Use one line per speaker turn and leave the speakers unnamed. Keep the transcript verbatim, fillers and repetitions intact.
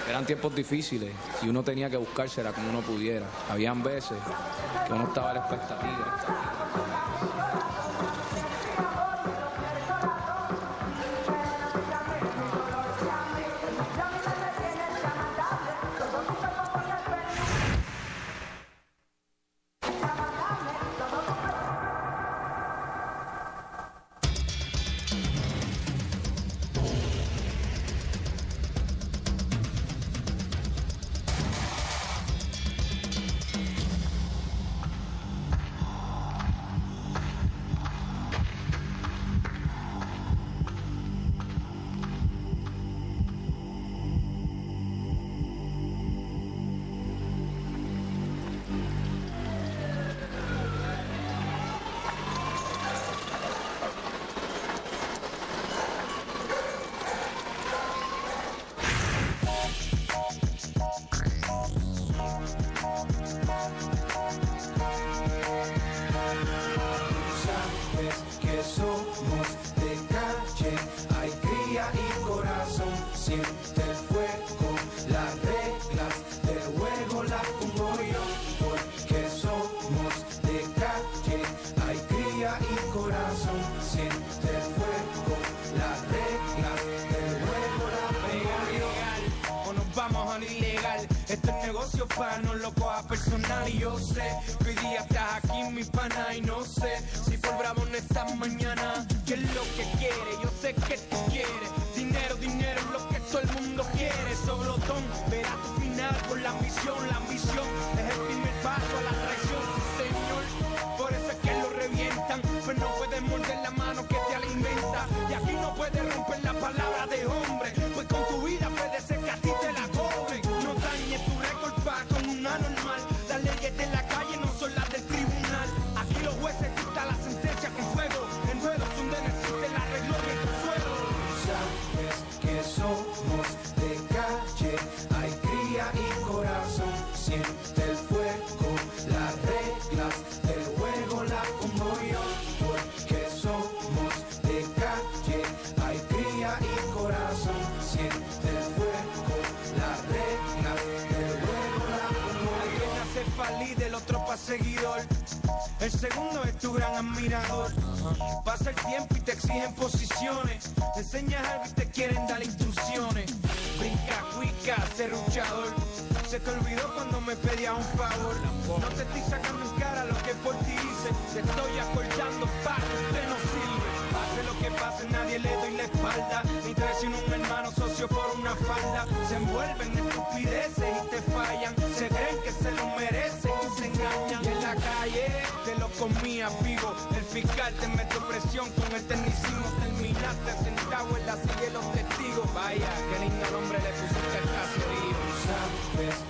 Eran tiempos difíciles y uno tenía que buscársela como uno pudiera. Habían veces que uno estaba a la expectativa.
Este negocio para no lo coja personal. Y yo sé que hoy día estás aquí, mi pana, y no sé si por bravo no estás mañana. ¿Qué es lo que quiere? Yo sé que tú quieres dinero, dinero es lo que todo el mundo quiere. Soblotón, verás tu final con la ambición. La ambición es el primer paso a la traición, sí señor. Por eso es que lo revientan, pues no puedes morder la mano que te alimenta. Y aquí no puedes romper la palabra de hombre, pues con tu vida puede ser que a ti te la cobren. No dañes tu récord pa' con una normal. Las leyes de la calle no son las del tribunal. Aquí los jueces dictan la sentencia con fuego. En ruedos donde no existe la regla y el consuelo.
Sabes que somos de calle, hay cría y corazón. Siente el fuego, las reglas del juego las pongo yo. Porque somos de calle, hay cría y corazón. Siente el fuego, las reglas del juego las pongo yo.
Hay quien hace falí del otro pa' seguidor. El segundo es tu gran admirador. Pasa el tiempo y te exigen posiciones. Te enseñas algo y te quieren dar instrucciones. Brinca, cuica, serruchador. Se te olvidó cuando me pedías un favor. No te estoy sacando en cara lo que por ti hice. Te estoy acordando, pa' que usted no sirve. Pase lo que pase, nadie le doy la espalda. Ni traiciono un hermano socio por una falda. Se envuelven en estupideces y te fallan. Se creen que se lo merecen y se engañan. Y en la calle te lo comía vivo. El fiscal te metió presión con el tecnicismo. Terminaste sentado en la silla de los testigos. Vaya, qué lindo nombre le pusiste al caserío.
Sabes